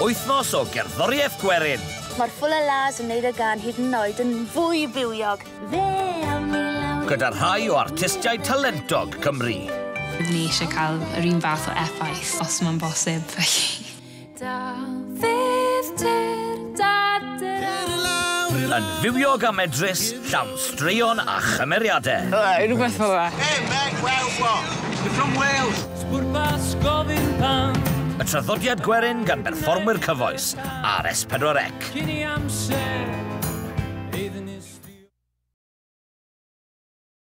wythnos o gerddoriaeth gwerin. Mae'r ffwl y las yn neud y gan hyd yn oed yn fwy bywiog. Gyda rhai o artistiaid talentog Cymru. Ni eisiau cael yr un fath o effaith, os mae'n bosib. Yn fywiog am edrys, llawn straeon a chymeriadau. Rhywbeth fel yma. Hey, mate, Wales what? You're from Wales. Y traddodiad gwerin gan berfformwyr cyfoes ar S4C.